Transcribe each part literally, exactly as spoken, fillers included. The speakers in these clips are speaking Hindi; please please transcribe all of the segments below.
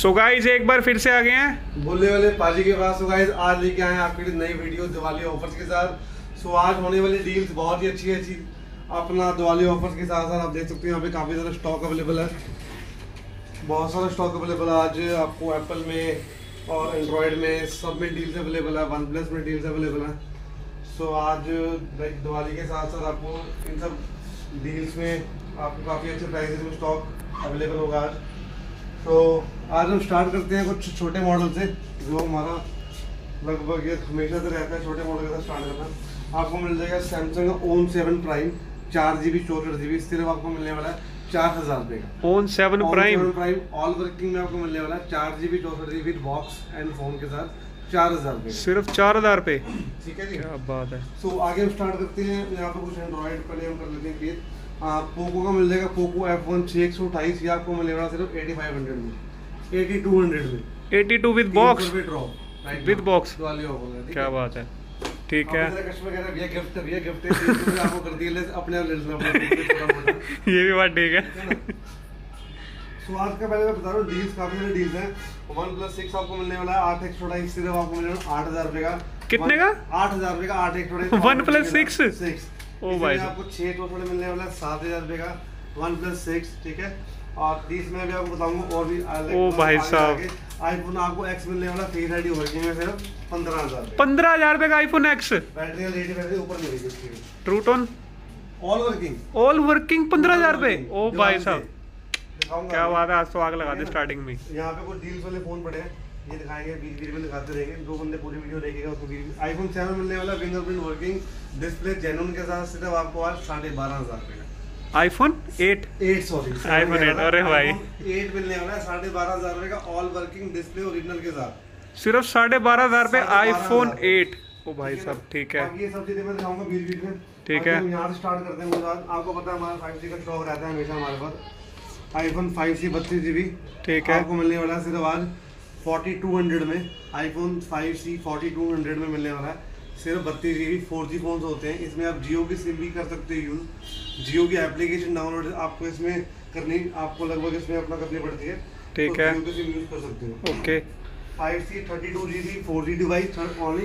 सो गाइस एक बार फिर से आ गए हैं बोलने वाले पाजी के पास। सो गाइस आज लेके आए हैं आपके लिए नई वीडियो दिवाली ऑफर्स के साथ। सो आज होने वाली डील्स बहुत ही अच्छी अच्छी अपना दिवाली ऑफर्स के साथ साथ आप देख सकते हो यहाँ पे काफ़ी सारा स्टॉक अवेलेबल है। बहुत सारा स्टॉक अवेलेबल है आज आपको एप्पल में और एंड्रॉयड में सब में डील्स अवेलेबल है, वन प्लस में डील्स अवेलेबल है। सो आज दिवाली के साथ साथ आपको इन सब डील्स में आपको काफ़ी अच्छे प्राइसेस में स्टॉक अवेलेबल होगा आज। तो आज हम स्टार्ट करते हैं कुछ छोटे मॉडल से जो हमारा लगभग ये हमेशा से रहता है, छोटे मॉडल के साथ स्टार्ट करना। आपको मिल जाएगा सैमसंग ओन सेवन प्राइम चार जी बी चौसठ जी बी सिर्फ आपको मिलने वाला है चार हजार रुपये का। On seven prime prime all working में आपको मिलने वाला है चार जी बी चौसठ G B box and phone के साथ चार हजार रुपये, सिर्फ चार हजार रुपये। ठीक है जी, क्या बात है। सो आगे हम स्टार्ट करते हैं। यहाँ पे कुछ एंड्रॉइड पहले हम कर लेते हैं क्लियर। पोको का मिल जाएगा पोको एफ वन छः एक सौ अट्ठाईस, ये आपको मिलेगा सिर्फ एटी फाइव हंड्रेड में, एटी टू हंड्रेड में, eighty two with box with box. क्या बात है, ठीक है। कस्टमर कह रहा है भैया गिफ्ट भैया गिफ्ट है, आपको कर दिया अपने आप ले लेना। ये भी बात ठीक है। सो आज का पहले मैं बता रहा हूँ डील्स काफी सारे डील्स हैं। वन प्लस सिक्स आपको मिलने वाला है आठ एक सौ अट्ठाईस, सिर्फ आपको मिलने वाला आठ हजार रुपए का। कितने का? आठ हजार रुपए का आठ एक सौ अट्ठाईस। वन प्लस सिक्स सिक्स ओ भाई आपको छह चौसठ मिलने वाला है सात हजार रुपए का वन प्लस सिक्स, ठीक है। और तीस में भी आपको बताऊंगा और भी ओ भाई साहब आईफोन आपको एक्स मिलने वाला फेस आईडी वर्किंग में सिर्फ पंद्रह हजार पंद्रह हजार रुपए का आईफोन एक्स, बैटरी लेडी बैटरी ऊपर मिलेगी उसकी, true tone all working all working पंद्रह हजार रुपए। ओ भाई साहब क्या बात है, आज तो आग लगा दी स्टार्टिंग में। यहाँ पे कुछ डील्स वाले फोन पड़े हैं, ये दिखाएंगे बीच बीच में दिखाते रहेंगे। दो बंदे पूरी वीडियो देखेगा उसको बीच। आईफोन सेवन मिलने वाला फिंगरप्रिंट वर्किंग डिस्प्ले जेन्युइन के साथ सिर्फ आपको आज साढ़े बारह हजार रुपए का। IPhone eight eight sorry iPhone eight अरे भाई एट मिलने वाला है साढ़े बारह हजार रुपए का ऑल वर्किंग डिस्प्ले ओरिजिनल के साथ, सिर्फ साढ़े बारह हजार रुपए आईफोन एट। ओ भाई साहब ठीक है, ये सब चीजें मैं दिखाऊंगा बीच बीच में, ठीक है। यहाँ से स्टार्ट करते हैं। बाद आपको पता है हमारा फाइव जी का स्टॉक रहता है हमेशा हमारे पास। आईफोन फाइव सी बत्तीस जी बी ठीक है आपको मिलने वाला है सिर्फ आज फोर्टी टू हंड्रेड में। IPhone five C forty two hundred में मिलने वाला है सिर्फ बत्तीस G B. Four G phone होते हैं, इसमें आप जियो की सिम भी कर सकते हो यूज़। जियो की एप्लीकेशन डाउनलोड आपको इसमें करनी आपको लगभग इसमें अपना करनी पड़ती है, ठीक है। जियो की सिम यूज़ कर सकते हो। Okay five C thirty two G B four G device only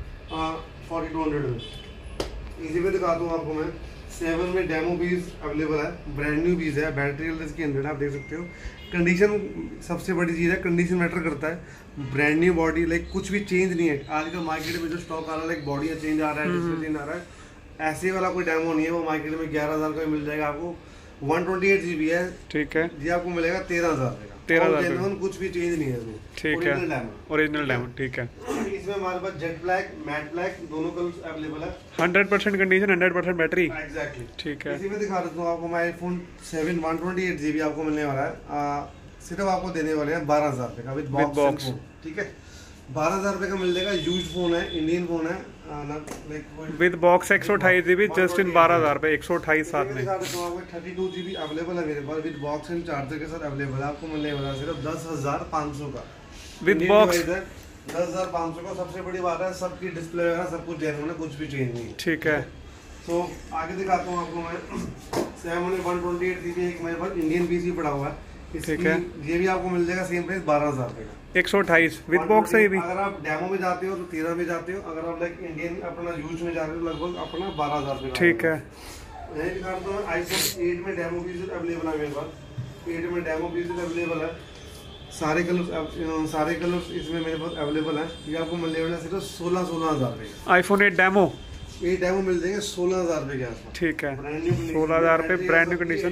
forty two hundred में। इसी पे दिखाता हूँ आपको मैं। सेवन में डेमो पीस अवेलेबल है, ब्रांड न्यू पीस है, बैटरी हेल्थ इसकी हंड्रेड आप देख सकते हो। कंडीशन सबसे बड़ी चीज़ है, कंडीशन मैटर करता है। ब्रांड न्यू बॉडी लाइक कुछ भी चेंज नहीं है। आजकल मार्केट में जो स्टॉक आ रहा है लाइक बॉडी चेंज आ रहा है, डिस्प्ले चेंज आ रहा है, ऐसे वाला कोई डेमो नहीं है। वो मार्केट में ग्यारह हज़ार का मिल जाएगा आपको। One twenty eight G B है, ठीक है जी, आपको मिलेगा तेरह हज़ार रुपये का। तेरह हज़ार कुछ भी चेंज नहीं है इसमें, ठीक है ओरिजिनल डायमंड, ठीक है। इसमें हमारे पास जेट ब्लैक मैट ब्लैक दोनों कलर्स अवेलेबल है। Hundred percent condition hundred percent battery, exactly ठीक है। इसी में दिखा देता हूँ आपको मैं iPhone seven one twenty eight G B आपको मिलने वाला है सिर्फ आपको देने वाले हैं बारह हज़ार रुपये का विद बॉक्स, ठीक है। बारह हज़ार रुपये का मिल जाएगा। यूज फोन है, इंडियन फोन है विद बॉक्स एक सौ अट्ठाईस जीबी जस्ट इन बारह हजार रुपये, एक सौ अट्ठाईस साथ में। Thirty two G B available है मेरे पास विद बॉक्स एंड चार्जर के साथ अवेलेबल है। आपको मिलने वाला सिर्फ दस हजार पाँच सौ का विद बॉक्स, दस हजार पाँच सौ का। सबसे बड़ी बात है सबकी डिस्प्ले वगैरह सब कुछ जेन्युइन है, कुछ भी चेंज नहीं है, ठीक है। तो आगे दिखाता हूँ आपको मैं। Seven one twenty eight G B एक मेरे पास इंडियन पीसी पड़ा हुआ है, ठीक है। ये भी आपको मिल जाएगा सेम प्राइस बारह हजार रुपये का, एक सौ अट्ठाईस विद बॉक्स है। भी अगर आप डेमो में जाते हो तो तेरह में जाते हो, अगर आप लाइक इंडियन अपना यूज में जाते हो लगभग अपना बारह हजार रुपये, ठीक है। यही दिखाता हूँ आईफोन एट में डेमो पीस अवेलेबल है मेरे पास। एट में डेमो पीस अवेलेबल है, सारे कलर्स सारे कलर्स इसमें मेरे पास अवेलेबल है। ये आपको मिलने वाला सिर्फ सोलह सोलह हजार रुपये आईफोन एट डेमो। ये डेमो मिल जाएंगे सोलह हजार रुपये के आसपास, ठीक है। सोलह हजार रुपये brand new condition,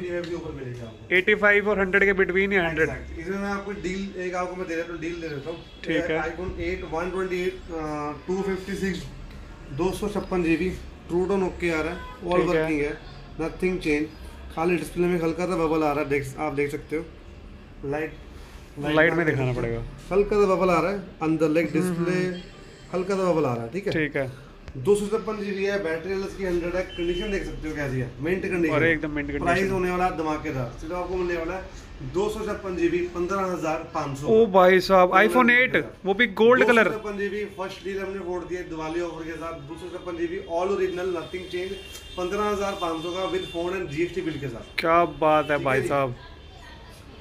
eighty five और हंड्रेड के बिटवीन ही हंड्रेड। इसमें मैं आपको डील एक आपको मैं दे देता हूँ, डील दे देता हूँ, ठीक है। IPhone eight one twenty eight two fifty six दो सौ छप्पन G B true tone okay आ रहा है, ऑल वर्किंग है, नथिंग चेंज। खाली डिस्प्ले में हल्का सा बबल आ रहा है, देख आप देख सकते हो। लाइट लाइट में दिखाना पड़ेगा, हल्का सा बबल आ रहा है अंदर, लाइक डिस्प्ले हल्का सा बबल आ रहा है, ठीक है, ठीक है। दो सौ छप्पन जी बी है, बैटरी इसकी हंड्रेड है, कंडीशन देख सकते हो कैसी है, मिंट कंडीशन, और एकदम मिंट कंडीशन। प्राइस होने वाला धमाकेदार, सिर्फ आपको मिलने वाला है दो सौ छप्पन जी बी पंद्रह हजार पाँच सौ। ओ भाई साहब आईफोन एट वो भी गोल्ड कलर। दो सौ छप्पन जी बी फर्स्ट डील हमने फोड़ दिया दिवाली ऑफर के साथ। दो सौ छप्पन G B all original nothing change पंद्रह हजार पाँच सौ का with phone and GST bill के साथ। क्या बात है भाई साहब।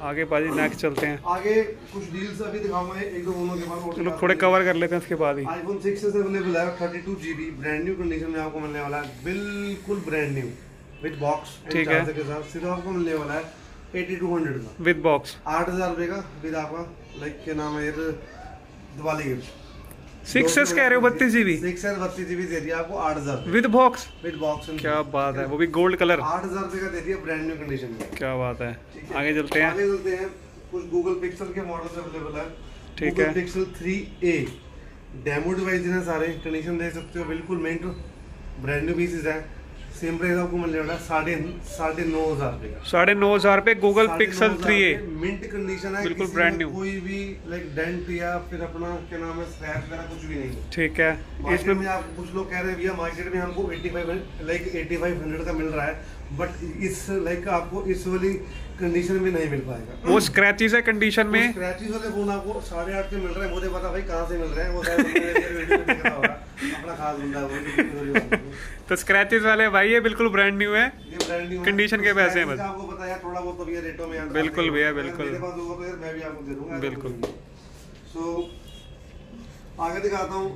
आगे पाजी नेक्स्ट चलते हैं। आगे कुछ डील्स अभी दिखाऊंगा एक दो फोनों के बाद, चलो थोड़े कवर कर लेते हैं उसके बाद ही। आईफोन सिक्स अवेलेबल है thirty two G B brand new condition में आपको मिलने वाला है, बिल्कुल ब्रांड न्यू विद बॉक्स ठीक है के साथ। सिर्फ आपको मिलने वाला है एटी टू हंड्रेड का विद बॉक्स, आठ हजार रुपये का विद आपका लाइक क्या नाम है यार दिवाली गिफ्ट। सिक्स एस कह रहे हो बत्तीस जीबी, सिक्स एस बत्तीस जीबी दे दिया आपको आठ हजार विद बॉक्स, विद बॉक्स। क्या बात है, वो भी गोल्ड कलर, आठ हजार रुपये का दे दिया ब्रांड न्यू कंडीशन में। क्या बात है। आगे चलते हैं, आगे चलते हैं। कुछ गूगल पिक्सल के मॉडल्स अवेलेबल है। ठीक है, Pixel three A demo device हैं सारे, कंडीशन देख सकते हो बिल्कुल मिंट ब्रांड न्यू पीसेस है। सेम प्राइस आपको मिलने वाला है साढ़े साढ़े नौ हजार रुपये का, साढ़े नौ हजार रुपये Google Pixel three A mint condition है, बिल्कुल ब्रांड न्यू, कोई भी लाइक डेंट या फिर अपना क्या नाम है स्क्रैच वगैरह कुछ भी नहीं। ठीक है, इसमें में आप कुछ लोग कह रहे हैं भैया मार्केट में हमको पचासी लाइक पचासी सौ का मिल रहा है, बट इस लाइक आपको इस वाली कंडीशन में नहीं मिल पाएगा। वो स्क्रैचेस है कंडीशन में, स्क्रैचेस वाले फोन आपको साढ़े आठ के मिल रहे हैं। मुझे पता भाई कहाँ से मिल रहे हैं, वो शायद वीडियो में दिख रहा होगा, अपना खास बंदा है वो। तो स्क्रैचेस वाले भाई ये बिल्कुल ब्रांड न्यू है, ये ब्रांड न्यू कंडीशन के पैसे हैं बस। आपको पता है थोड़ा बहुत तो भैया रेटों में बिल्कुल भैया बिल्कुल, मेरे पास होगा तो यार मैं भी आपको दे दूंगा बिल्कुल। सो आगे दिखाता हूँ।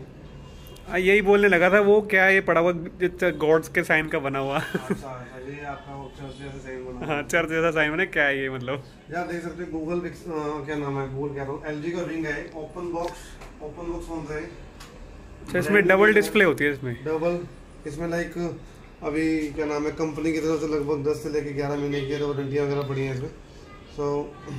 आ, यही बोलने लगा था, वो क्या है ये पड़ा हुआ गॉड्स के साइन का बना हुआ। अच्छा ये आपका चर्च जैसा साइन बना, हाँ चर्च जैसा साइन बना, क्या है ये मतलब यार देख सकते हैं गूगल क्या नाम है, गूगल क्या रहा हूँ, एलजी का रिंग है, ओपन बॉक्स, ओपन बॉक्स कौन सा है। अच्छा इसमें डबल डिस्प्ले होती है, इसमें डबल, इसमें लाइक अभी क्या नाम है कंपनी की तरफ से लगभग दस से लेकर ग्यारह महीने की वारंटियाँ वगैरह पड़ी हैं इसमें। सो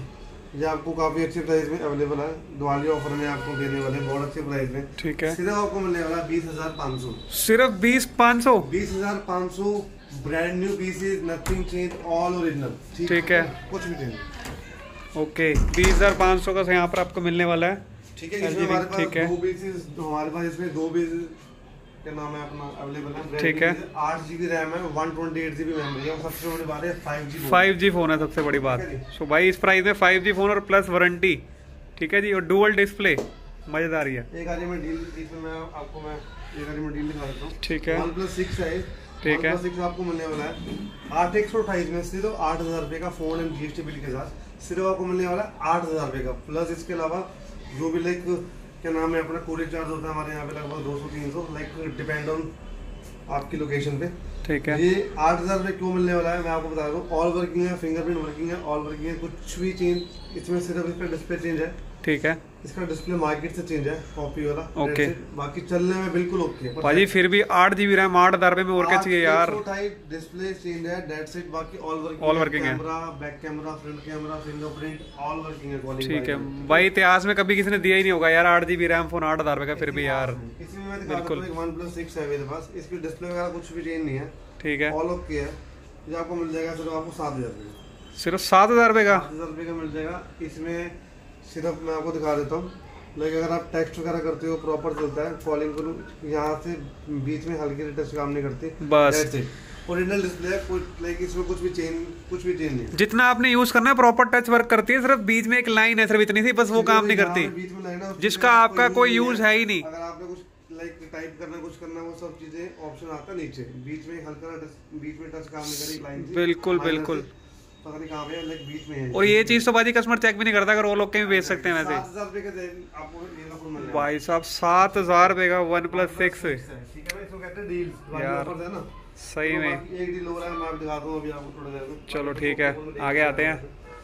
ये आपको काफ़ी अच्छे प्राइस में अवेलेबल है, दिवाली ऑफर में आपको देने वाले बहुत अच्छे प्राइस में। ठीक है, सिर्फ आपको मिलने वाला बीस हजार पाँच सौ, सिर्फ बीस पाँच सौ बीस हजार पाँच सौ brand new pieces, nothing change, all original. ठीक है, कुछ भी चेंज। ओके बीस हजार पाँच सौ का यहाँ पर आपको मिलने वाला है। ठीक है, इसमें हमारे पास ठीक है, दो पीसेस, हमारे पास इसमें दो पीसेस क्या नाम है अपना अवेलेबल है। ठीक है, आठ जीबी रैम है, one twenty eight GB memory है, और सबसे बड़ी बात है five G five G phone है सबसे बड़ी बात। सो भाई इस प्राइस में फाइव जी फोन और प्लस वारंटी, ठीक है जी, और डुअल डिस्प्ले, मजेदार है। एक आज मैं डील इसमें मैं आपको मैं एक आज मैं डील दिखा देता हूँ। ठीक है, वन प्लस सिक्स है, ठीक है, सिक्स आपको मिलने वाला है आठ एक सौ अट्ठाईस में, सिर्फ आठ हजार रुपये का फोन एंड जीएसटी बिल के साथ सिर्फ आपको मिलने वाला है आठ हजार रुपये का, प्लस इसके अलावा जो भी लाइक क्या नाम है अपना कोरियर चार्ज होता है हमारे यहाँ पे लगभग दो सौ तीन सौ लाइक डिपेंड ऑन आपकी लोकेशन पे। ठीक है, ये आठ हजार रुपये क्यों मिलने वाला है मैं आपको बता दूँ। ऑल वर्किंग है, फिंगरप्रिंट वर्किंग है, ऑल वर्किंग है, कुछ भी चेंज इसमें सिर्फ इसका डिस्प्ले चेंज है। ठीक है, इसका डिस्प्ले मार्केट से चेंज है कॉपी वाला। ओके, बाकी चलने में बिल्कुल ओके है भाजी। फिर भी आठ जीबी रैम आठ हजार रुपये में और क्या चाहिए यार। डिस्प्ले चेंज है, डेट सेट, बाकी ऑल वर्किंग, ऑल वर्किंग है, camera, back camera, front camera, fingerprint, all working है क्वालिटी। ठीक है भाई, इतिहास में कभी किसी ने दिया ही नहीं होगा यार आठ जीबी रैम फोन आठ हजार रुपये का। फिर भी यार इसमें मैं बिल्कुल वन प्लस सिक्स है मेरे पास, इसकी डिस्प्ले वगैरह कुछ भी चेंज नहीं है। ठीक है, ऑल ओके है। ये आपको मिल जाएगा सिर्फ आपको सात हजार रुपये, सिर्फ सात हजार रुपये का, सात हजार रुपये का मिल जाएगा। इसमें सिर्फ मैं आपको दिखा देता हूँ, लेकिन अगर आप टेक्स्ट वगैरह करते हो प्रॉपर चलता है, कॉलिंग करूँ यहाँ से बीच में हल्की सी टच काम नहीं करती बस। ओरिजिनल डिस्प्ले है, कुछ लाइक इसमें कुछ भी चेंज कुछ भी चेंज नहीं। जितना आपने यूज करना है प्रॉपर टच वर्क करती है, सिर्फ बीच में एक लाइन है सिर्फ इतनी सी, बस वो काम नहीं करती, बीच में लाइन है जिसका आपका कोई यूज है ही नहीं। अगर आपने कुछ लाइक टाइप करना कुछ करना वो सब चीजें ऑप्शन आता है नीचे, बीच में हल्का बीच में टच काम नहीं करेगी लाइन। बिल्कुल बिल्कुल, पता नहीं कहाँ पे लाइक बीच में है। और ये चीज तो बाजी कस्टमर चेक भी नहीं करता, अगर वो लोग कहीं बेच सकते हैं वैसे। सात हजार रुपए का आपको भाई साहब, सात हजार रुपए का वन प्लस सिक्स। ठीक है, इसको कहते हैं डील यार, है ना सही में। एक डील हो रहा है, मैं आप दिखाता हूँ अभी आपको थोड़ा देर में। चलो ठीक है, आगे आते हैं,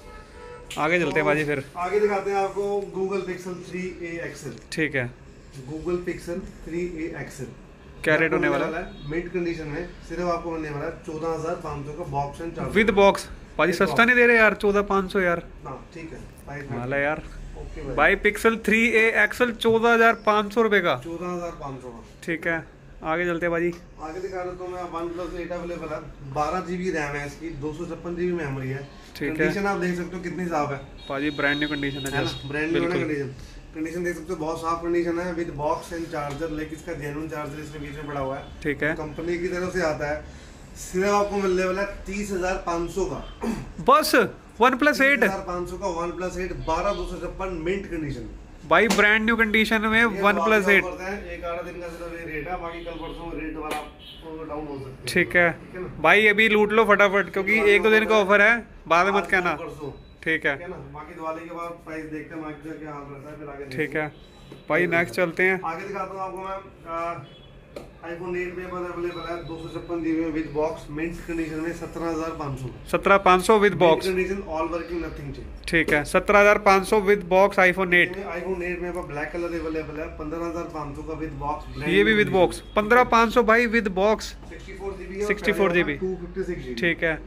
आगे चलते हैं बाजी। फिर आगे दिखाते हैं आपको Google Pixel three A XL. ठीक है, Google Pixel three A XL क्या रेट होने वाला है? मिड कंडीशन में सिर्फ आपको मिलने वाला है चौदह हजार पाँच सौ का box and charger with box. भाई सस्ता नहीं दे रहे यार, चौदह पाँच सौ यार। ठीक है माला यार, भाई पिक्सल थ्री ए एक्सेल चौदह हजार पाँच सौ रुपए का, चौदह हजार पाँच सौ का। ठीक है, आगे चलते हैं भाजी। आगे दिखा रहा हूँ मैं, वन प्लस एट अवेलेबल है, बारह जीबी रैम है इसकी, दो सौ छप्पन जीबी मेमोरी है। ठीक है, कंडीशन आप देख सकते हो कितनी साफ है भाजी, ब्रांड न्यू कंडीशन है, ब्रांड न्यू कंडीशन कंडीशन देख सकते हो, बहुत साफ कंडीशन है विद बॉक्स एंड चार्जर। लेकिन इसका जेन्युइन चार्जर इसके बीच में पड़ा हुआ है। ठीक है, कंपनी की तरफ से आता है। सिर्फ आपको मिलने वाला है तीस हजार पाँच सौ का बस, वन प्लस एट हजार पाँच सौ का वन प्लस एट, बारह दो सौ छप्पन मिंट कंडीशन भाई, ब्रांड न्यू कंडीशन में वन प्लस एट। एक आधा दिन का सिर्फ ये रेट है, बाकी कल परसों रेट वाला डाउन हो सकता है। ठीक है भाई, अभी लूट लो फटाफट, क्योंकि एक दो दिन का ऑफर है, बाद में मत कहना। ठीक है ना। बाकी दिवाली के बाद प्राइस देखते हैं मार्केट का क्या हाल रहता है, फिर आगे ठीक है भाई नेक्स्ट चलते हैं। आगे दिखाता हूँ आपको मैं। आईफोन एट में अवेलेबल है दो सौ छप्पन जीबी में विद बॉक्स, मिंट कंडीशन में सत्रह हजार पाँच सौ सत्रह पाँच सौ with box condition, all working, nothing change. ठीक है सत्रह हजार पाँच सौ with box iPhone eight. IPhone eight में ब्लैक कलर अवेलेबल है पंद्रह हजार पाँच सौ का विद बॉक्स, ये भी विद बॉक्स पंद्रह पाँच सौ भाई with box sixty four GB sixty four GB two fifty six GB. ठीक है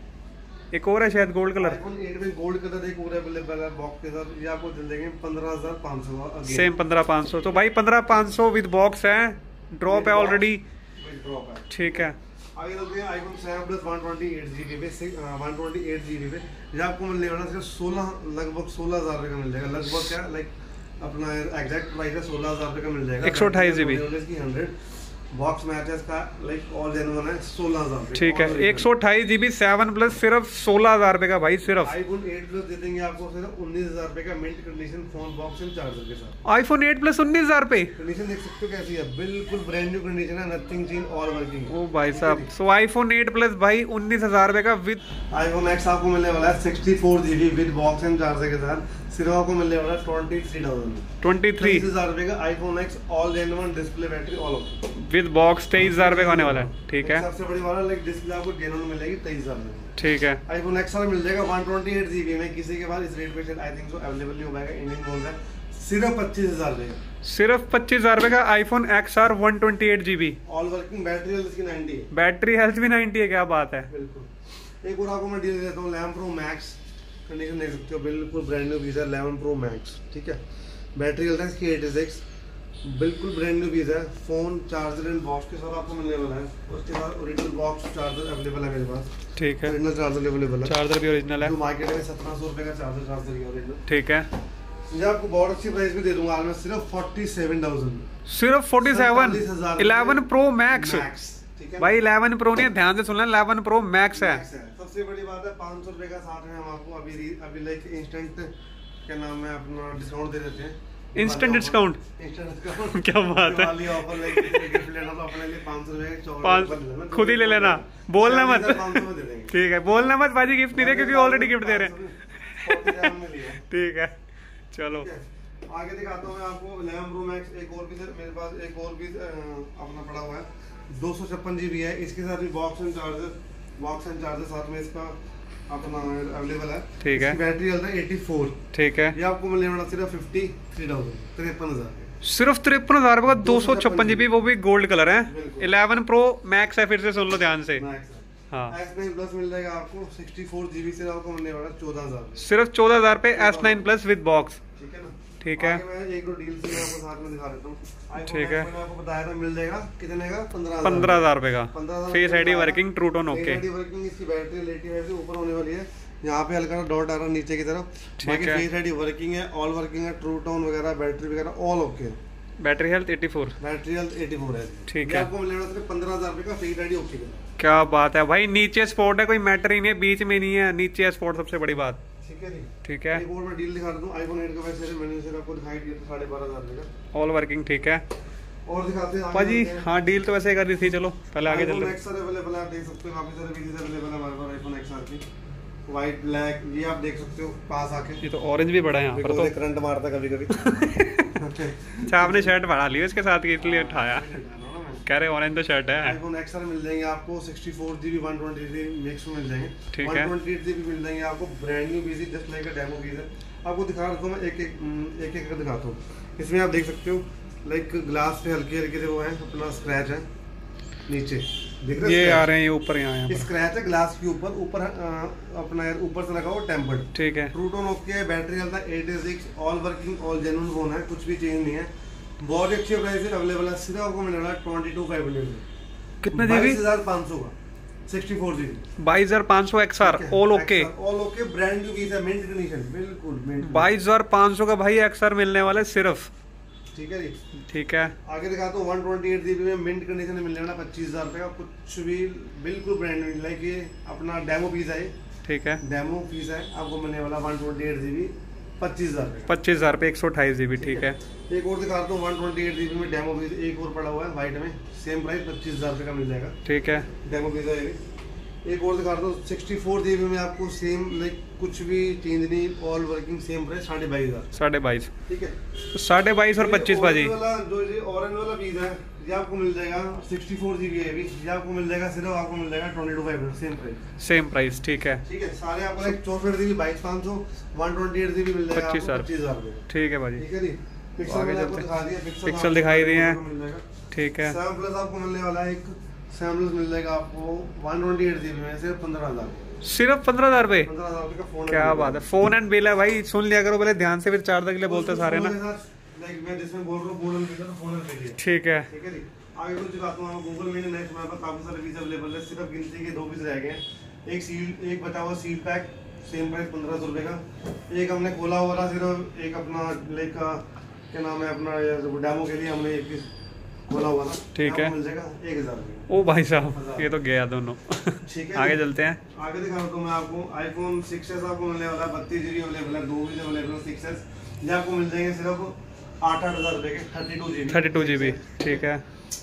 एक और है शायद गोल्ड कलर। आईफोन एट में गोल्ड कलर एक और अवेलेबल है बॉक्स के साथ, ये आपको दे देंगे पंद्रह हजार पाँच सौ का, सेम पंद्रह पाँच सौ। तो भाई पंद्रह पाँच सौ विद बॉक्स है, ड्रॉप है ऑलरेडी। ठीक है आगे चलते हैं iPhone seven plus one twenty eight GB पे, वन ट्वेंटी एट जीबी पे ये आपको मिलने वाला सिर्फ सोलह लगभग सोलह हजार रुपये का मिल जाएगा। लगभग क्या लाइक अपना एग्जैक्ट प्राइस है सोलह हजार रुपये का मिल जाएगा। एक सौ अट्ठाईस जीबी हंड्रेड बॉक्स मैच है इसका, लाइक ऑल जेन्युइन है, सोलह हजार। ठीक है एक सौ अट्ठाईस जीबी सेवन प्लस सिर्फ सोलह हजार रुपए का भाई सिर्फ। आईफोन एट प्लस दे देंगे आपको सिर्फ उन्नीस हजार रुपए का mint condition, phone box and charger के साथ। आईफोन एट प्लस उन्नीस हजार रुपए कंडीशन देख सकते हो कैसी है, बिल्कुल ब्रांड न्यू कंडीशन है, नथिंग चेंज, ऑल वर्किंग। ओ भाई साहब सो आईफोन एट प्लस भाई उन्नीस हजार रुपए का विद। आईफोन एक्स आपको मिलने वाला है sixty four GB with box and charger के साथ, सिर्फ आपको मिलने वाला है twenty three thousand twenty three हजार रुपए का iPhone X, all genuine display, battery all off with box तेईस हजार रुपए का होने वाला है। ठीक है सबसे बड़ी वाला लाइक डिस्प्ले आपको जेन्युइन मिलेगी तेईस हजार में। ठीक है आईफोन एक्स मिल जाएगा वन ट्वेंटी एट जीबी में, किसी के बाद इस रेट पे शायद आई थिंक सो अवेलेबल नहीं हो पाएगा, इंडियन फोन है, सिर्फ पच्चीस हजार रुपए सिर्फ पच्चीस हजार रुपए का iPhone X R one twenty eight GB, all working, battery health इसकी नाइंटी है, बैटरी हेल्थ भी नाइंटी है, क्या बात है। बिल्कुल। एक और आपको मैं डील देता हूँ, इलेवन प्रो मैक्स कंडीशन देख सकते हो, बिल्कुल ब्रांड न्यू पीस है इलेवन प्रो मैक्स। ठीक है बैटरी हेल्थ है इसकी एटी सिक्स, बिल्कुल ब्रांड न्यू पीस है, फोन चार्जर एंड बॉक्स के साथ आपको मिलने वाला है, उसके साथ ओरिजिनल बॉक्स चार्जर अवेलेबल है मेरे पास। ठीक है ओरिजिनल चार्जर अवेलेबल है, चार्जर भी ओरिजिनल है, जो मार्केट में सत्रह सौ रुपए का चार्जर चार्जर है ओरिजिनल। ठीक है मैं आपको बहुत अच्छी प्राइस भी दे दूंगा आज मैं, सिर्फ फोर्टी सेवन थाउजेंड सिर्फ forty seven eleven pro max. ठीक है भाई इलेवन प्रो नहीं, ध्यान से सुनना इलेवन प्रो मैक्स है। सबसे बड़ी बात है पाँच सौ रुपए का साथ में हम आपको अभी अभी लाइक इंस्टेंट क्या नाम है अपना डिस्काउंट दे देते हैं, इंस्टेंट डिस्काउंट। इंस्टेंट डिस्काउंट क्या बात है, वाली ऑफर लाइक गिफ्ट लेना तो अपने लिए पाँच सौ रुपए पाँच खुद ही ले लेना, बोलना मत। ठीक है बोलना मत बाजी गिफ्ट नहीं दे क्योंकि ऑलरेडी गिफ्ट दे रहे हैं। ठीक है चलो आगे दिखाता हूँ मैं आपको इलेवन प्रो मैक्स, एक और भी मेरे पास एक और भी अपना पड़ा हुआ है, दो सौ छप्पन जीबी है, इसके साथ भी box and charger, box and charger साथ में इसका अपना अवेलेबल है। ठीक है बैटरी हेल्थ है एटी फोर। ठीक है ये आपको मिलने वाला सिर्फ फिफ्टी थ्री थाउजेंड तिरपन हजार सिर्फ तिरपन हजार रुपए का दो सौ छप्पन जीबी, वो भी गोल्ड कलर है। इलेवन प्रो मैक्स है, फिर से सुन लो ध्यान से। हाँ एस नाइन प्लस मिल जाएगा आपको सिक्सटी फोर जीबी से, आपको मिलने वाला चौदह हजार सिर्फ चौदह हजार पे S nine plus with box. ठीक है ना। ठीक है मैं एक दो डील से आपको साथ में दिखा देता हूँ। ठीक है मैंने आपको बताया था मिल जाएगा कितने का, पंद्रह पंद्रह हजार रुपए का, पंद्रह face ID working, true tone okay, working, इसकी बैटरी लेटी बैटरी ऊपर होने वाली है, यहाँ पे हल्का डॉट आ रहा है नीचे की तरफ। ठीक है फेस आईडी वर्किंग है, ऑल वर्किंग है, ट्रू टोन वगैरह बैटरी वगैरह all okay. Battery health eighty four, battery health eighty four है। ठीक है आपको मिलेगा सिर्फ पंद्रह हजार रुपए का फेस आईडी ओके। क्या बात है भाई, नीचे स्पॉट है, कोई मैटर ही नहीं है, बीच में नहीं है, नीचे है स्पॉट, सबसे बड़ी बात। ठीक है ठीक है एक और मैं डील दिखा देता हूँ, आईफोन एट का वैसे मैंने सिर्फ आपको दिखाई दिया था साढ़े बारह हजार का, ऑल वर्किंग। ठीक है और दिखाते हैं पाजी। हाँ डील तो वैसे कर दी थी, चलो पहले आगे चलते हैं। एक्सआर अवेलेबल है, आप देख सकते हो काफी सारे पीसेस अवेलेबल है हमारे पास आईफोन एक्सआर की, व्हाइट ब्लैक, ये आप देख सकते हो पास आके। ये तो ऑरेंज भी बड़ा है यहाँ पर, तो करंट मारता कभी कभी। अच्छा आपने शर्ट बढ़ा ली उसके साथ, इसलिए उठाया, कह रहे ऑरेंज तो शर्ट है। आईफोन एक्सआर मिल जाएंगे आपको sixty four GB one twenty three max में मिल जाएंगे। ठीक है वन ट्वेंटी एट जीबी मिल जाएंगे आपको, brand new piece just like a demo piece है। आपको दिखा रहा हूँ मैं एक एक एक एक दिखाता हूँ। इसमें आप देख सकते हो लाइक ग्लास पे हल्के हल्के से वो है अपना स्क्रैच है नीचे, दिख रहा है ये आ रहे हैं ये ऊपर, यहाँ स्क्रैच है ग्लास के ऊपर, ऊपर अपना यार ऊपर से लगा हुआ टेम्पर्ड। ठीक है ट्रू टोन ओके है, बैटरी हेल्थ है eighty six, all working, all genuine phone है, कुछ भी चेंज नहीं है, बहुत ही अच्छे प्राइस अवेलेबल है। सिर्फ आपको मिल रहा है ट्वेंटी टू फाइव हंड्रेड, कितना जीबी, बाईस हजार पाँच सौ का सिक्सटी फोर जीबी, बाईस हजार पाँच सौ XR, all okay, all okay, brand new piece है, मिंट कंडीशन, बिल्कुल मिंट। बाईस हजार पाँच सौ का भाई एक्सआर मिलने वाला है सिर्फ। ठीक है जी ठीक है आगे दिखाता हूँ वन ट्वेंटी एट जीबी में मिंट कंडीशन में मिलने वाला पच्चीस हजार रुपये का, कुछ भी बिल्कुल ब्रांड न्यू, लाइक ये अपना डेमो पीस है। ठीक है डेमो पीस है, आपको मिलने वाला वन ट्वेंटी एट जीबी पच्चीस हजार पच्चीस हजार पे एक सौ अट्ठाईस जीबी। ठीक है एक और दिखाता हूँ वन ट्वेंटी एट जीबी में डेमो पीस, एक और पड़ा हुआ है व्हाइट में, सेम प्राइस पच्चीस हजार रुपये का मिल जाएगा। ठीक है डेमो पीस है। एक और दिखाता हूँ सिक्सटी फोर जीबी में आपको सेम लाइक कुछ भी चेंज नहीं, ऑल वर्किंग सेम प्राइस साढ़े बाईस हजार साढ़े बाईस ठीक है। तो साढ़े बाईस और पच्चीस भाजी वाला जो ये ऑरेंज वाला पीस है ये आपको मिल जाएगा सिक्सटी फोर जीबी है, ये आपको मिल जाएगा सिर्फ आपको मिल जाएगा twenty two five same price same price ठीक है ठीक है। सारे आपको एक चौसठ जीबी बाईस पाँच सौ वन ट्वेंटी एट जीबी मिल जाएगा पच्चीस हजार ठीक है भाजी। ठीक है जी, आगे चलते पिक्सल दिखाई दिए हैं ठीक है। सेवन प्लस आपको मिलने वाला है, एक सेवन प्लस मिल जाएगा आपको वन ट्वेंटी एट जीबी में सिर्फ पंद्रह हजार सिर्फ पंद्रह हजार रुपए पंद्रह हजार का फोन। क्या बात है, फोन एंड बिल है भाई, सुन लिया करो पहले ध्यान से, फिर चार्जर के लिए बोलते सारे ना। मैं जिसमें बोल रहा हूँ phone and bill phone and bill ठीक है ठीक है जी। आगे कुछ दिखाता हूँ गूगल मीनी नेक्स्ट में काफी सारे पीस अवेलेबल है, सिर्फ गिनती के दो पीस रह गए हैं। एक सील एक बचा हुआ सील पैक सेम प्राइस पंद्रह सौ रुपए का, एक हमने खोला हुआ था सिर्फ एक अपना लेक का क्या नाम है अपना डेमो के लिए हमने एक पीस खोला हुआ था ठीक है, मिल जाएगा एक हजार ओ भाई साहब ये तो गया दोनों ठीक है। आगे चलते हैं, आगे दिखा रहा हूँ मैं आपको आईफोन सिक्स एस आपको मिलने वाला है, बत्तीस जीबी अवेलेबल है, दो भी अवेलेबल है सिक्स एस, ये आपको मिल जाएंगे सिर्फ आठ आठ हजार रुपए के thirty two GB thirty two GB ठीक है।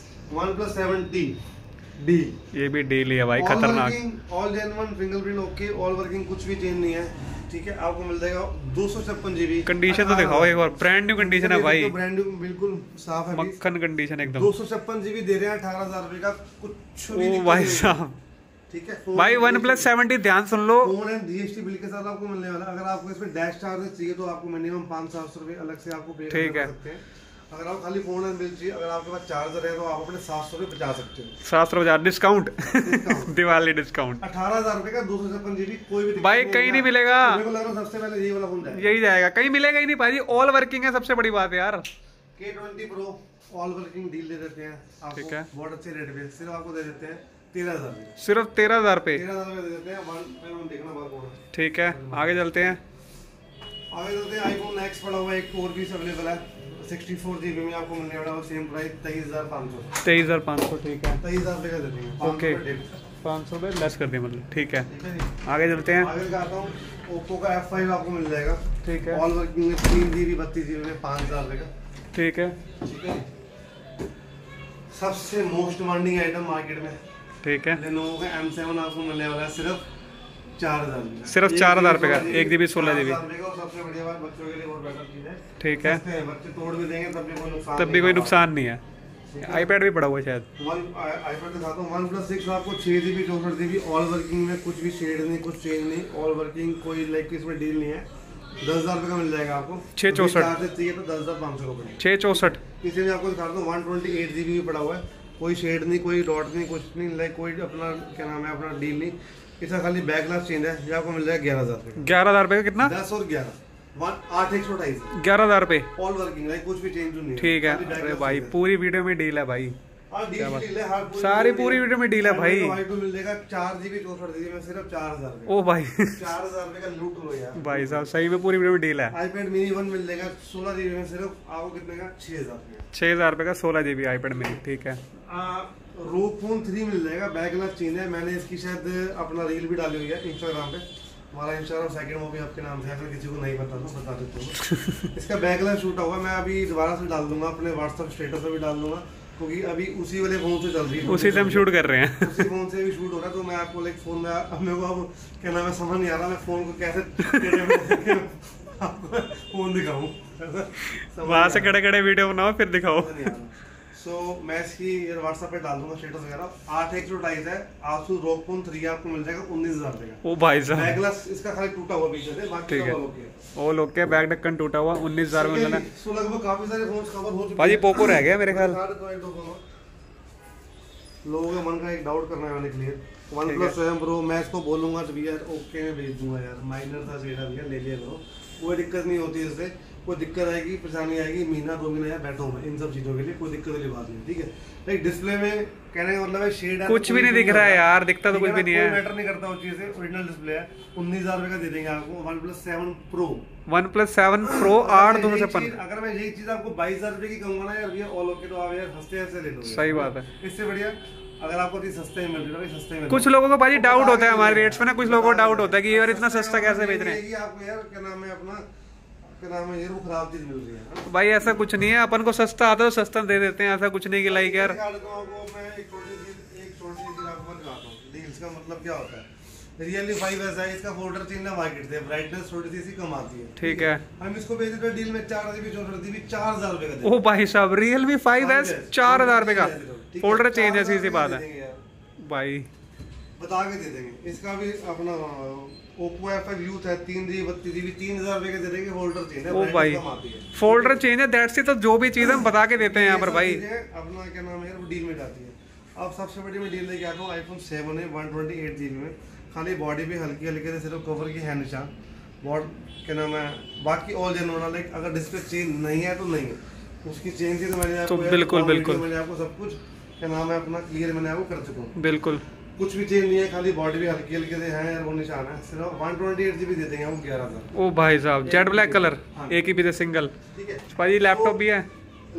वन प्लस सेवेंटी डी ये भी डी लिया भाई, खतरनाक all genuine fingerprint okay, all working कुछ भी चेंज नहीं है ठीक है। आपको मिल जाएगा दो सौ छप्पन जीबी, कंडीशन तो दिखाओ एक बार, ब्रांड न्यू कंडीशन है भाई, ब्रांड न्यू बिल्कुल साफ है, मक्खन कंडीशन एकदम। दो सौ छप्पन जीबी दे रहे हैं अठारह हजार रुपए का, कुछ भी ओ भाई साहब ठीक है। भाई वन प्लस सेवेंटी ध्यान सुन लो, फोन एंड जीएसटी बिल के साथ आपको मिलने वाला। अगर आपको इसमें डैश चार्ज चाहिए तो आपको मिनिमम पाँच सात सौ रुपए अलग से आपको पे कर सकते हैं। अगर आप खाली फोन एंड बिल चाहिए, अगर आपके पास चार्जर है तो आप अपने सात सौ रुपए बचा सकते हो, सात सौ हजार डिस्काउंट दिवाली डिस्काउंट अठारह हजार रुपए का दो सौ छप्पन जीबी कोई भी भाई कहीं नहीं मिलेगा, मेरे को लग रहा है सबसे पहले यही वाला फोन जाएगा, यही जाएगा, कहीं मिलेगा ही नहीं भाई, ऑल वर्किंग है सबसे बड़ी बात है यार। K twenty pro all working deal दे देते हैं आपको बहुत अच्छे रेट पे, सिर्फ आपको दे देते हैं तेरह हजार सिर्फ तेरह हजार पे तेरह हजार दे देते हैं, देखना बात ठीक है। आगे चलते हैं, आगे चलते हैं आईफोन एक्स पड़ा हुआ एक और पीस अवेलेबल है सिक्सटी फोर जीबी में आपको मिलने वाला है, सेम प्राइस तेईस हजार पाँच सौ तेईस हजार पाँच सौ ठीक है, तेईस हजार रुपये का देते हैं ओके पाँच सौ रुपये लेस कर दिए मतलब ठीक है। आगे चलते हैं, आगे दिखाता हूँ ओप्पो का एफ फाइव आपको मिल जाएगा ठीक है, ऑल वर्किंग में तीन जीबी बत्तीस जीबी में पाँच हजार रुपये का ठीक है ठीक है। सबसे मोस्ट डिमांडिंग आइटम मार्केट में ठीक है, लेनोवो का एम सेवन आपको मिलने वाला है सिर्फ चार हजार सिर्फ चार हजार रुपए का, एक जीबी सोलह जीबी सबसे बढ़िया बात बच्चों के लिए बहुत बेटर चीज है ठीक है, बच्चे तोड़ भी देंगे तब भी कोई नुकसान तब भी कोई नुकसान नहीं है। आईपैड भी पड़ा हुआ है शायद, वन आईपैड दिखाता हूँ वन प्लस सिक्स आपको छः जीबी चौसठ जीबी ऑल वर्किंग में कुछ भी शेड नहीं कुछ चेंज नहीं, ऑल वर्किंग कोई लाइक इसमें डील नहीं है, दस हजार रुपये का मिल जाएगा आपको, छः चौसठ चाहिए तो दस हजार पाँच सौ रुपये छः चौसठ इसे आपको दिखाता हूँ वन ट्वेंटी एट जीबी भी पड़ा हुआ है, कोई शेड नहीं कोई डॉट नहीं कुछ नहीं लाइक कोई अपना क्या नाम है अपना डील नहीं, इसका खाली बैक ग्लास चेंज है, ये आपको मिल जाएगा ग्यारह हजार ग्यारह हजार रुपये का कितना दस और ग्यारह वन आठ एक सौ अठाईस ग्यारह हजार रुपये ऑल वर्किंग लाइक कुछ भी चेंज नहीं ठीक है। अरे भाई पूरी वीडियो में डील है भाई, डील है हर सारी पूरी वीडियो में डील है भाई, मिल जाएगा चार जीबी चौसठ जीबी में सिर्फ चार हजार ओ भाई चार हजार रुपए का लूट लो यार भाई साहब, सही में पूरी वीडियो में डील है। आईपैड मिनी वन मिल जाएगा सोलह जीबी में सिर्फ आपको कितने का छह हजार छह हजार रुपए का सोलह जीबी आईपैड मिनी ठीक है। रोग फोन थ्री मिल जाएगा, बैक ग्लास चेंज है, मैंने इसकी शायद अपना रील भी डाली हुई है इंस्टाग्राम पे, हमारा इंस्टाग्राम सेकंड वो भी आपके नाम से अगर किसी को नहीं पता तो बता देता हूँ इसका बैक ग्लास शूट हुआ, मैं अभी दोबारा से डाल दूंगा अपने व्हाट्सएप स्टेटस पे भी डाल दूंगा क्योंकि अभी उसी वाले फोन से चल रही है, उसी से हम शूट कर रहे हैं, उसी फोन से भी शूट हो रहा है, तो मैं आपको लाइक फोन में मेरे को अब क्या नाम है समझ नहीं आ रहा मैं फोन को कैसे फोन दिखाऊं वहां से कड़े कड़े वीडियो बनाओ फिर दिखाओ। सो so, मैं इसकी व्हाट्सएप पे डाल दूंगा स्टेटस वगैरह। आठ एक सौ अट्ठाईस है, आसू रोग फोन थ्री आपको मिल जाएगा उन्नीस हजार रुपए का। ओ भाई साहब बैक ग्लास इसका खाली टूटा हुआ पीछे से, बाकी ठीक है ओके ओ लोग के बैक ढक्कन टूटा हुआ उन्नीस हजार में मिलना। सो लगभग काफी सारे फोन कवर हो चुके हैं भाई पोको रह गया मेरे ख्याल, लोगों के मन का एक डाउट करना है मैंने clear. OnePlus seven pro मैं इसको बोलूंगा तो भैया ओके मैं भेज दूंगा यार, माइनर था सेटा भैया ले लिया करो, कोई दिक्कत नहीं होती इससे, कोई दिक्कत आएगी परेशानी आएगी महीना दो महीना बैठा हूँ मैं इन सब चीज़ों के लिए, कोई दिक्कत वाली बात नहीं ठीक है। लाइक डिस्प्ले में कहने का मतलब है शेड कुछ भी नहीं दिख रहा है यार, दिखता तो कुछ भी नहीं है, मैटर नहीं करता उस चीज़ से, ओरिजिनल डिस्प्ले है, उन्नीस हजार रुपये का दे देंगे आपको OnePlus seven pro OnePlus seven pro आठ दो सौ छप्पन। अगर मैं यही चीज़ आपको बाईस हजार रुपये की कहूँगा ना यार भैया ऑल ओके तो आप यार हंसते हंसते ले लो, सही बात है, इससे बढ़िया अगर आपको चीज सस्ते में मिल रही है सस्ते में। कुछ लोगों को भाई डाउट होता है हमारे रेट्स में ना, कुछ लोगों को डाउट होता है कि यार इतना सस्ता कैसे बेच रहे हैं, आपको यार क्या नाम है अपना क्या नाम है यार वो खराब चीज मिल रही है भाई, ऐसा कुछ नहीं है, अपन को सस्ता आता है तो सस्ता दे देते हैं, ऐसा कुछ नहीं कि लाइक यार आपको मैं एक छोटी चीज एक छोटी चीज आपको बताता हूं डील्स का मतलब क्या होता है। रियलमी फाइव ऐसा है, इसका फोल्डर चेंज ना मार्केट से, ब्राइटनेस थोड़ी सी सी कम आती है। ठीक है, हम इसको बेच रहे हैं डील में चार जीबी चौसठ जीबी चार हजार रुपए का। ओ भाई साहब, रियलमी फाइव एस चार हजार रुपए का, फोल्डर चेंज है, सीधी बात है भाई, बता के दे देंगे। इसका भी अपना ओप्पो एफ फाइव यूथ है, तीन जीबी बत्तीस जीबी तीन हजार रुपए के दे देंगे, फोल्डर चेंज है। ओ भाई फोल्डर चेंज है, दैट्स इट। तो जो भी चीज हम बता के देते हैं यहाँ पर भाई, अपना क्या नाम है, वो डील में जाती है। अब सबसे बड़ी मैं डील लेके आता हूँ, आईफोन सेवन है वन ट्वेंटी एट जीबी में, खाली बॉडी भी हल्की हल्के से सिर्फ कवर की है निशान, बॉड क्या नाम है, बाकी ऑल जेन्युइन। लाइक अगर डिस्प्ले चेंज नहीं है तो नहीं है, उसकी चेंज की तो मैंने आपको तो बिल्कुल बिल्कुल मैंने आपको सब कुछ क्या नाम है अपना क्लियर मैंने आपको कर चुका हूँ। बिल्कुल कुछ भी चेंज नहीं है, खाली बॉडी भी हल्की हल्के से है यार, वो निशान है। सिर्फ वन ट्वेंटी एट जीबी दे देंगे वो ग्यारह हजार। ओ भाई साहब, जेड ब्लैक कलर, एक ही पीस सिंगल। ठीक है भाई लैपटॉप भी है,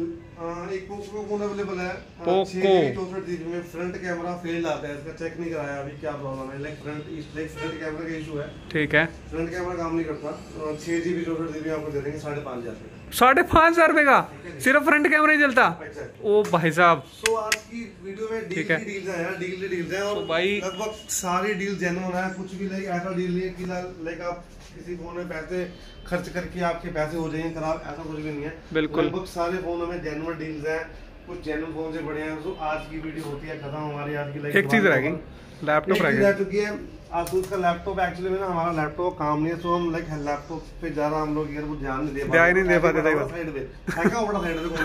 एक पोको फोन अवेलेबल है, पोको चौसठ जीबी में। फ्रंट कैमरा फेल्ड आता है, इसका चेक नहीं कराया अभी क्या प्रॉब्लम है, like front like front camera का इशू है। ठीक है, फ्रंट कैमरा काम नहीं करता। छह जीबी चौसठ जीबी आपको दे देंगे साढ़े पाँच हजार रुपए का। साढ़े पाँच हजार रुपए का सिर्फ फ्रंट कैमरा ही चलता। ओ भाई साहब, सो आज की वीडियो में डील की डील्स हैं यार, डील की डील्स हैं, और भाई लगभग सारी डील जेन्युइन है। कुछ भी लाइक ऐसा डील नहीं है कि लाइक आप किसी फोन में पैसे खर्च करके आपके पैसे हो जाएंगे खराब, ऐसा कुछ भी नहीं है। बिल्कुल लगभग सारे फोनों में जेन्युइन डील्स हैं, कुछ जेन्युइन फोन से बड़े हैं। तो आज की वीडियो होती है खत्म हमारी आज की। लाइक एक चीज रह गई, लैपटॉप रह गया, रह चुकी है आसूस का लैपटॉप। एक्चुअली में ना हमारा लैपटॉप काम नहीं है, तो हम लाइक लैपटॉप पे ज्यादा हम लोग यार वो ध्यान नहीं दे पाते, ध्यान नहीं दे पाते। साइड पे फेंका बड़ा साइड पे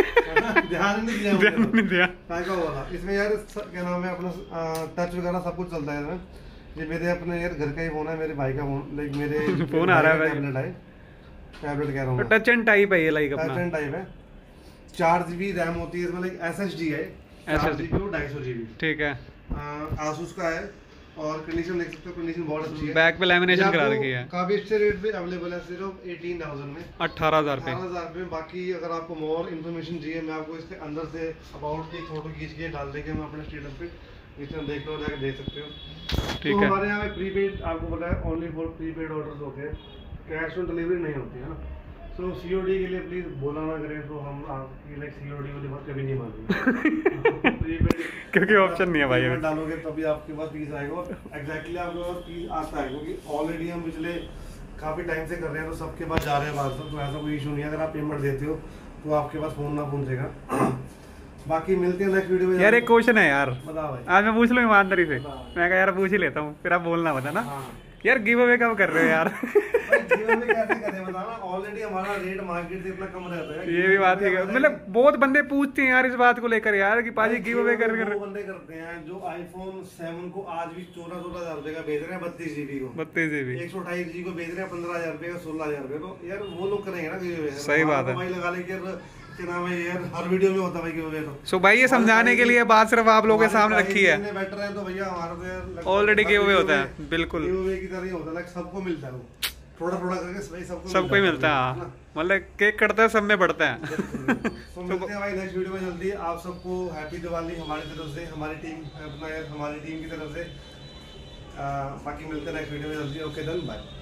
कौन ध्यान नहीं दिया, ध्यान नहीं दिया फेंका वाला। इसमें यार क्या नाम है अपना टच वगैरह सब कुछ चलता है इसमें। ये मेरे अपने यार घर का ही फोन है, मेरे भाई का फोन, लाइक मेरे फोन आ रहा है, टैबलेट है, टैबलेट कह रहा हूँ, टच एंड टाइप है ये, लाइक अपना टच एंड टाइप है। चार जीबी रैम होती है इसमें, लाइक एस एस डी है, चार जीबी और ढाई सौ जीबी। ठीक है, आसूस का है, और कंडीशन देख सकते हो, कंडीशन बहुत अच्छी है। बैक पे लैमिनेशन करा रखी है, काफी अच्छे रेट पे अवेलेबल है, सिर्फ अठारह हज़ार में, अठारह हजार रुपए अठारह हज़ार में। बाकी अगर आपको मोर इन्फॉर्मेशन चाहिए, मैं आपको इसके अंदर से अबाउट की फोटो खींच के डाल देंगे हम अपने स्टेटस पे, इसमें देख लो, जाकर देख सकते हो। ठीक तो है, हमारे यहाँ पे प्रीपेड आपको पता है ओनली फॉर प्रीपेड ऑर्डर्स होते हैं, कैश ऑन डिलीवरी नहीं होती है ना। सो सीओडी के लिए प्लीज बोला ना करें, तो हम आपकी लाइक सीओडी वाली बात कभी नहीं मानेंगे प्रीपेड क्योंकि ऑप्शन नहीं है भाई, डालोगे तभी आपके पास पीस आएगा। एग्जैक्टली आपके पास पीस आता है, क्योंकि ऑलरेडी हम पिछले काफी टाइम से कर रहे हैं, तो सबके पास जा रहे हैं पार्सल, तो ऐसा कोई इशू नहीं है। अगर आप पेमेंट देते हो तो आपके पास फोन ना पहुंचेगा। बाकी मिलते हैं नेक्स्ट वीडियो में। यार एक क्वेश्चन है यार, बता भाई, आज मैं पूछ लूं ईमानदारी से, मैं कहा यार पूछ ही लेता हूँ, फिर आप बोलना बता ना। हाँ। यार गिव अवे कब कर रहे हो यार? गिव अवे कैसे करें बताना, ऑलरेडी हमारा रेट मार्केट से इतना कम रहता है। ये भी बात है, मतलब बहुत बंदे पूछते हैं यार इस बात को लेकर यार कि पाजी गिव अवे कर कर बंदे करते हैं जो आईफोन सेवन को आज भी चौदह सोलह हजार रुपए का बेच रहे हैं, बत्तीस जीबी को, बत्तीस जीबी एक सौ अठाईस जीबी को बेच रहे हैं पंद्रह हजार रुपए का, सोलह हजार रुपए। तो यार वो लोग करेंगे ना गिव अवे, सही बात है। भाई लगा लेके क्या नाम है यार, हर वीडियो में होता है गिव अवे। तो सो भाई ये समझाने के लिए बात सिर्फ आप लोगों के सामने रखी है, बेटर है तो भैया हमारा तो ऑलरेडी गिव अवे होता है, बिल्कुल गिव अवे की तरह ही होता है, सबको मिलता है, वो थोड़ा थोड़ा करके सबको सबको ही मिलता है, मतलब केक कटता है सब में बढ़ता है। तो मिलते हैं भाई नेक्स्ट वीडियो में जल्दी। आप सबको हैप्पी दिवाली हमारी तरफ से, हमारी टीम अपना हमारी टीम की तरफ से। बाकी मिलते हैं नेक्स्ट वीडियो में जल्दी। Okay done, bye.